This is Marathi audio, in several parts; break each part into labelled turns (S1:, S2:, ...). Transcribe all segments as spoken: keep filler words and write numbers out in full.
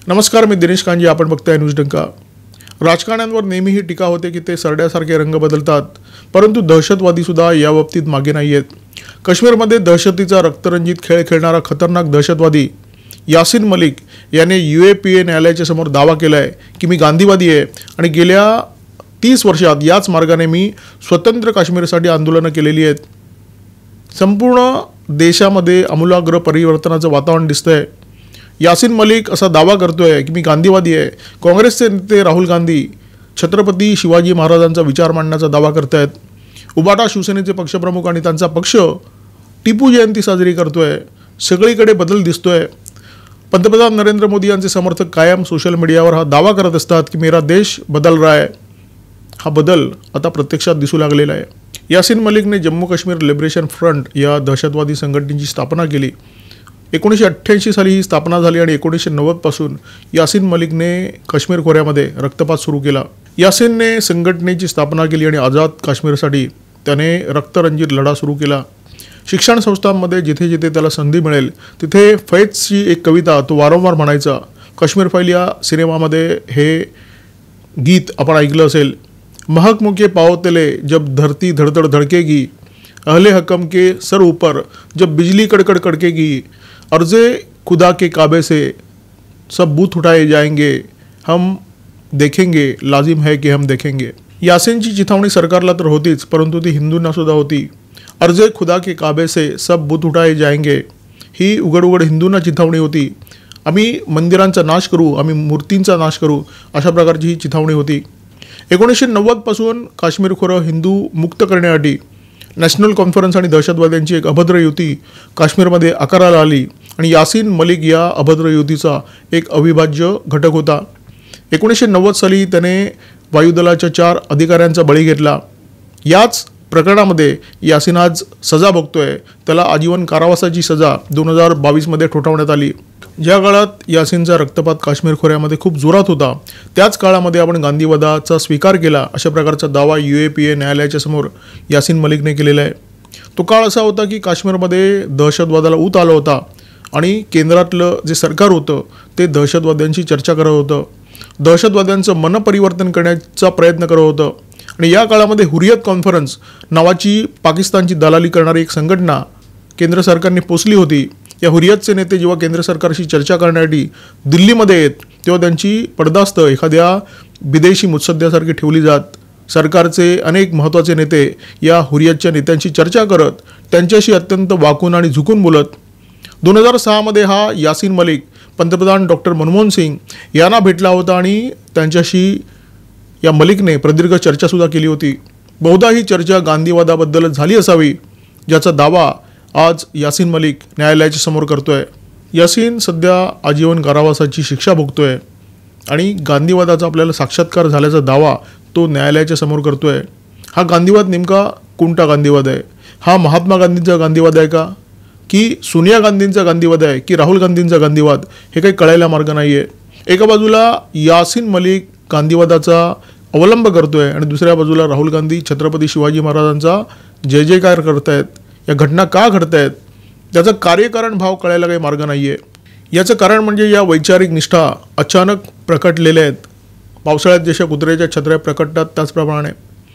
S1: नमस्कार, मी दिनेश कांजी. आपण बघताय न्यूज डंका. राजकारण्यांवर नेहमी ही टीका होते की ते सरड्यासारखे रंग बदलतात, परंतु दहशतवादी सुद्धा याबाबतीत मागे नाही आहेत. काश्मीरमध्ये दहशतीचा रक्तरंजित खेळ खेळणारा खतरनाक दहशतवादी यासिन मलिक याने यू ए पी ए न्यायालयाच्या समोर दावा केला आहे की मी गांधीवादी आहे आणि गेल्या तीस वर्षात याच मार्गाने मी स्वतंत्र काश्मीरसाठी आंदोलनं केलेली आहेत. संपूर्ण देशामध्ये आमूलाग्र परिवर्तनाचं वातावरण दिसतंय. यासिन मलिक असा दावा करतोय की मी गांधीवादी आहे. काँग्रेसचे नेते राहुल गांधी छत्रपती शिवाजी महाराजांचा विचार मांडण्याचा दावा करतायत. उबाटा शिवसेनेचे पक्षप्रमुख आणि त्यांचा पक्ष टिपू जयंती साजरी करतोय. सगळीकडे बदल दिसतोय. पंतप्रधान नरेंद्र मोदी यांचे समर्थक कायम सोशल मीडियावर हा दावा करत असतात की मेरा देश बदल रहा है. हा बदल आता प्रत्यक्षात दिसू लागलेला आहे. यासिन मलिकने जम्मू काश्मीर लिबरेशन फ्रंट या दहशतवादी संघटनेची स्थापना केली. एकोणीसशे अठ्ठ्याऐंशी साली ही स्थापना झाली आणि एकोणीसशे नव्वदपासून यासिन मलिकने काश्मीर खोऱ्यामध्ये रक्तपात सुरू केला. यासिनने संघटनेची स्थापना केली आणि आझाद काश्मीरसाठी त्याने रक्तरंजित लढा सुरू केला. शिक्षण संस्थांमध्ये जिथे जिथे त्याला संधी मिळेल तिथे फैजची एक कविता तो वारंवार म्हणायचा. काश्मीर फाईल या सिनेमामध्ये हे गीत आपण ऐकलं असेल. महक मुके पाओ तले जब धरती धड़धड़ धड़केगी, अहले हकम के सर ऊपर जब बिजली कड़कड़ कड़केगी, अर्ज़े खुदा के काबे से सब बूथ उठाए जाएंगे, हम देखेंगे, लाजिम है कि हम देखेंगे. यासिनची चिथावणी सरकारला तर होतीच, परंतु ती हिंदूंना सुद्धा होती. अर्ज़े खुदा के काबे से सब बूथ उठाए जाएंगे ही उघड उघड हिंदूंना चिथावणी होती. आम्ही मंदिरांचा नाश करू, आम्ही मूर्तींचा नाश करू, अशा प्रकारची ही चिथावणी होती. एकोणीसशे नव्वदपासून काश्मीर खोरं हिंदू मुक्त करण्यासाठी नॅशनल कॉन्फरन्स आणि दहशतवाद्यांची एक अभद्र युती काश्मीरमध्ये आकाराला आली आणि यासिन मलिक या अभद्र युतीचा एक अविभाज्य घटक होता. एकोणीसशे नव्वद साली त्याने वायुदलाच्या चार अधिकाऱ्यांचा बळी घेतला. याच प्रकरणामध्ये यासिन आज सजा भोगतोय. त्याला आजीवन कारावासाची सजा दोन हजार बावीसमध्ये ठोठावण्यात आली. ज्या काळात यासिनचा रक्तपात काश्मीर खोऱ्यामध्ये खूप जोरात होता, त्याच काळामध्ये आपण गांधीवादाचा स्वीकार केला अशा प्रकारचा दावा यू ए पी ए न्यायालयाच्या समोर यासिन मलिकने केलेला आहे. तो काळ असा होता की काश्मीरमध्ये दहशतवादाला ऊत आला होता आणि केंद्रातलं जे सरकार होतं ते दहशतवाद्यांची चर्चा करत होतं. दहशतवाद्यांचं मनपरिवर्तन करण्याचा प्रयत्न करत होतं. आणि या काळामध्ये हुरियत कॉन्फरन्स नावाची पाकिस्तानची दलाली करणारी एक संघटना केंद्र सरकारने पोचली होती. या हुरियतचे नेते जेव्हा केंद्र सरकारशी चर्चा करण्यासाठी दिल्लीमध्ये येत तेव्हा त्यांची पडदास्त एखाद्या विदेशी मुत्सद्द्यासारखी ठेवली जात. सरकारचे अनेक महत्त्वाचे नेते या हुरियतच्या नेत्यांशी चर्चा करत त्यांच्याशी अत्यंत वाकून आणि झुकून बोलत. दोन हजार सहामध्ये हा यासिन मलिक पंतप्रधान डॉक्टर मनमोहन सिंग यांना भेटला होता आणि त्यांच्याशी या मलिकने प्रदीर्घ चर्चासुद्धा केली होती. बहुधा ही चर्चा गांधीवादाबद्दलच झाली असावी, ज्याचा दावा आज यासिन मलिक न्यायालयाच्या समोर करतोय. यासिन सध्या आजीवन कारावासाची शिक्षा भोगतोय आणि गांधीवादाचा आपल्याला साक्षात्कार झाल्याचा दावा तो न्यायालयाच्या समोर करतोय. हा गांधीवाद नेमका कोणता गांधीवाद आहे? हा महात्मा गांधींचा गांधीवाद आहे का, की सोनिया गांधींचा गांधीवाद आहे, की राहुल गांधींचा गांधीवाद? हे काही कळायला मार्ग नाही आहे. एका बाजूला यासिन मलिक गांधीवादाचा अवलंब करतोय आणि दुसऱ्या बाजूला राहुल गांधी छत्रपती शिवाजी महाराजांचा जय जयकार करतायत. या घटना का घडत आहेत त्याचं कार्यकारण भाव कळायला काही मार्ग नाही आहे. याचं कारण म्हणजे या वैचारिक निष्ठा अचानक प्रकटलेल्या आहेत. पावसाळ्यात जशा कुत्र्याच्या छत्र्या प्रकटतात त्याचप्रमाणे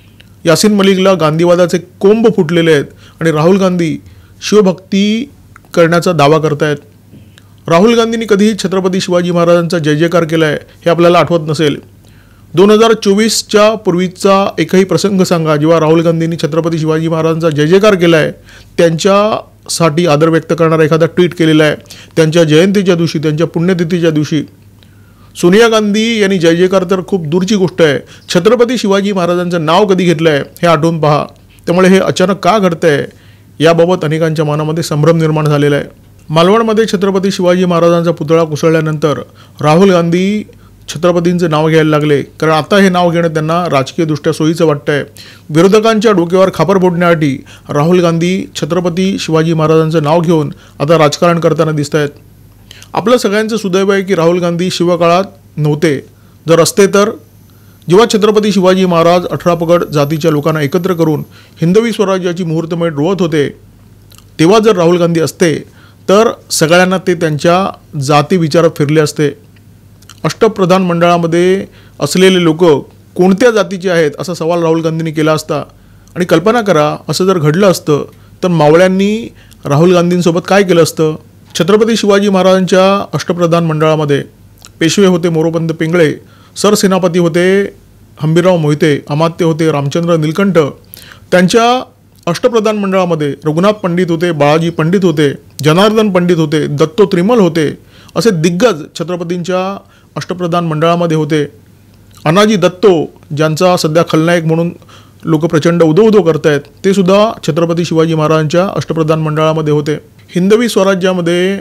S1: यासिन मलिकला गांधीवादाचे कोंब फुटलेले आहेत आणि राहुल गांधी शिवभक्ती करण्याचा दावा करतायत. राहुल गांधींनी कधीही छत्रपती शिवाजी महाराजांचा जय जयकार केला आहे हे आपल्याला आठवत नसेल. दोन हजार चोवीसच्या पूर्वीचा एकही प्रसंग सांगा जेव्हा राहुल गांधींनी छत्रपती शिवाजी महाराजांचा जय जयकार केला आहे, त्यांच्यासाठी आदर व्यक्त करणारा एखादा ट्विट केलेला आहे त्यांच्या जयंतीच्या दिवशी, त्यांच्या पुण्यतिथीच्या दिवशी. सोनिया गांधी यांनी जय जयकार तर खूप दूरची गोष्ट आहे, छत्रपती शिवाजी महाराजांचं नाव कधी घेतलं आहे हे आठवून पहा. त्यामुळे हे अचानक का घडतं आहे याबाबत अनेकांच्या मनामध्ये संभ्रम निर्माण झालेला आहे. मालवणमध्ये छत्रपती शिवाजी महाराजांचा पुतळा कोसळल्यानंतर राहुल गांधी छत्रपतींचं नाव घ्यायला लागले, कारण आता हे नाव घेणं त्यांना राजकीयदृष्ट्या सोयीचं वाटतं आहे. विरोधकांच्या डोक्यावर खापर फोडण्यासाठी राहुल गांधी छत्रपती शिवाजी महाराजांचं नाव घेऊन आता राजकारण करताना दिसत आहेत. आपलं सगळ्यांचं सुदैव आहे की राहुल गांधी शिवकाळात नव्हते. जर असते तर जेव्हा छत्रपती शिवाजी महाराज अठरा पगड जातीच्या लोकांना एकत्र करून हिंदवी स्वराज्याची मुहूर्तमेढ रोवत होते, तेव्हा जर राहुल गांधी असते तर सगळ्यांना ते त्यांच्या जाती विचारात फिरले असते. अष्टप्रधान मंडळामध्ये असलेले लोक कोणत्या जातीचे आहेत असा सवाल राहुल गांधींनी केला असता आणि कल्पना करा असं जर घडलं असतं तर मावळ्यांनी राहुल गांधींसोबत काय केलं असतं. छत्रपती शिवाजी महाराजांच्या अष्टप्रधान मंडळामध्ये पेशवे होते मोरोपंत पिंगळे, सरसेनापती होते हंबीरराव मोहिते, अमात्य होते रामचंद्र नीलकंठ. त्यांच्या अष्टप्रधान मंडळामध्ये रघुनाथ पंडित होते, बाळाजी पंडित होते, जनार्दन पंडित होते, दत्तो त्रिमल होते. असे दिग्गज छत्रपतींच्या अष्टप्रधान मंडळामध्ये होते. अनाजी दत्तो ज्यांचा सध्या खलनायक म्हणून लोक प्रचंड उदो उदो करत आहेत ते सुद्धा छत्रपती शिवाजी महाराजांच्या अष्टप्रधान मंडळामध्ये होते. हिंदवी स्वराज्यामध्ये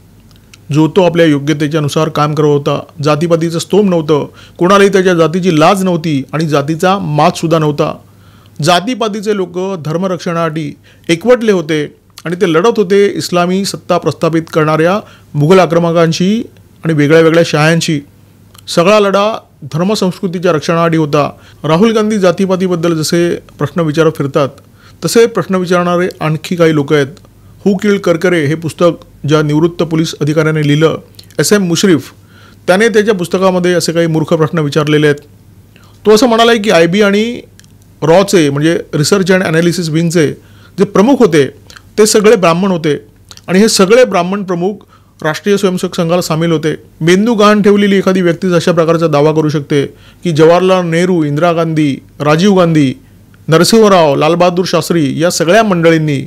S1: जो तो आपल्या योग्यतेच्यानुसार काम करत होता. जातीपातीचं स्तोम नव्हतं, कोणालाही त्याच्या जातीची लाज नव्हती आणि जातीचा माजसुद्धा नव्हता. जातीपातीचे लोक धर्मरक्षणासाठी एकवटले होते आणि ते लढत होते इस्लामी सत्ता प्रस्थापित करणाऱ्या मुघल आक्रमकांशी आणि वेगळ्या वेगळ्या शहांशी. सगळा लढा धर्मसंस्कृतीच्या रक्षणासाठी होता. राहुल गांधी जातीपातीबद्दल जसे प्रश्न विचारत फिरतात तसे प्रश्न विचारणारे आणखी काही लोक आहेत. हू किल्ड करकरे हे पुस्तक ज्या निवृत्त पोलीस अधिकाऱ्याने लिहिलं, एस एम मुश्रीफ, त्याने त्याच्या पुस्तकामध्ये असे काही मूर्ख प्रश्न विचारलेले आहेत. तो असं म्हणाला आहे की आय बी आणि रॉचे म्हणजे रिसर्च अँड ॲनालिसिस विंगचे जे प्रमुख होते ते सगळे ब्राह्मण होते आणि हे सगळे ब्राह्मण प्रमुख राष्ट्रीय स्वयंसेवक संघाला सामील होते. मेंदू गहाण ठेवलेली एखादी व्यक्तीच अशा प्रकारचा दावा करू शकते की जवाहरलाल नेहरू, इंदिरा गांधी, राजीव गांधी, नरसिंहराव, लालबहादूर शास्त्री या सगळ्या मंडळींनी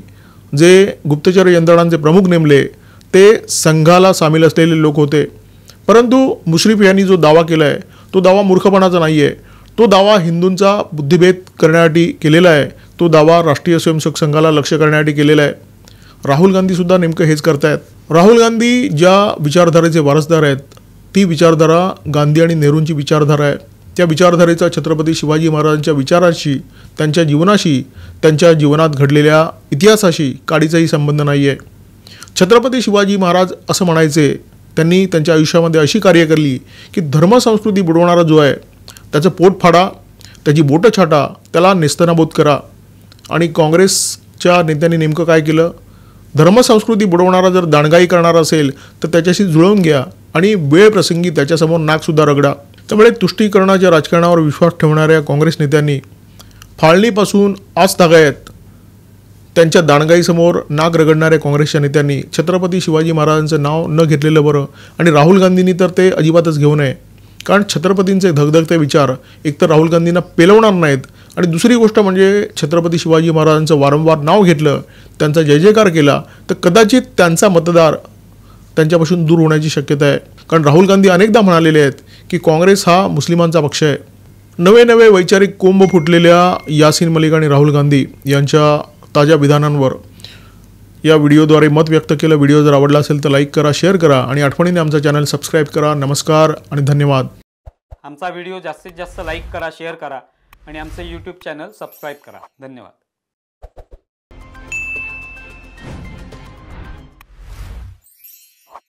S1: जे गुप्तचर यंत्रणांचे प्रमुख नेमले ते संघाला सामील असलेले लोक होते. परंतु मुश्रीफ यांनी जो दावा केला आहे तो दावा मूर्खपणाचा नाही आहे. तो दावा हिंदूंचा बुद्धिभेद करण्यासाठी केलेला आहे. तो दावा राष्ट्रीय स्वयंसेवक संघाला लक्ष्य करण्यासाठी केलेला आहे. राहुल गांधीसुद्धा नेमकं हेच करतायत. राहुल गांधी ज्या विचारधारेचे वारसदार आहेत ती विचारधारा गांधी आणि नेहरूंची विचारधारा आहे. त्या विचारधारेचा छत्रपती शिवाजी महाराजांच्या विचाराशी, त्यांच्या जीवनाशी, त्यांच्या जीवनात घडलेल्या इतिहासाशी काडीचाही संबंध नाही आहे. छत्रपती शिवाजी महाराज असं म्हणायचे, त्यांनी त्यांच्या आयुष्यामध्ये अशी कार्य केली की धर्मसंस्कृती बुडवणारा जो आहे त्याचं पोट फाडा, त्याची बोटं छाटा, त्याला नेस्तनाबूत करा. आणि काँग्रेसच्या नेत्यांनी नेमकं काय केलं? धर्मसंस्कृती बुडवणारा जर दांडगाई करणारा असेल तर त्याच्याशी जुळवून घ्या आणि वेळ प्रसंगी त्याच्यासमोर नाकसुद्धा रगडा. त्यामुळे तुष्टीकरणाच्या राजकारणावर विश्वास ठेवणाऱ्या काँग्रेस नेत्यांनी फाळणीपासून आजतागायत त्यांच्या दांडगाईसमोर नाक रगडणाऱ्या काँग्रेसच्या नेत्यांनी छत्रपती शिवाजी महाराजांचं नाव न घेतलेलं बरं. आणि राहुल गांधींनी तर ते अजिबातच घेऊ नये, कारण छत्रपतींचे धगधगते विचार एकतर राहुल गांधींना पेलवणार नाहीत आणि दुसरी गोष्ट म्हणजे छत्रपती शिवाजी महाराजांचं वारंवार नाव घेतलं, त्यांचा जय जयकार केला तर कदाचित त्यांचा मतदार त्यांच्यापासून दूर होण्याची शक्यता आहे. कारण राहुल गांधी अनेकदा म्हणालेले आहेत की काँग्रेस हा मुस्लिमांचा पक्ष आहे. नवे नवे वैचारिक कोंब फुटलेल्या यासीन मलिक आणि राहुल गांधी यांच्या ताज्या विधानांवर या व्हिडिओद्वारे मत व्यक्त केलं. व्हिडिओ जर आवडला असेल तर लाईक करा, शेअर करा आणि आठवणीने आमचा चॅनल सबस्क्राईब करा. नमस्कार आणि धन्यवाद.
S2: आमचा व्हिडिओ जास्तीत जास्त लाईक करा, शेअर करा आणि आमचे यूट्यूब चॅनल सबस्क्राईब करा. धन्यवाद.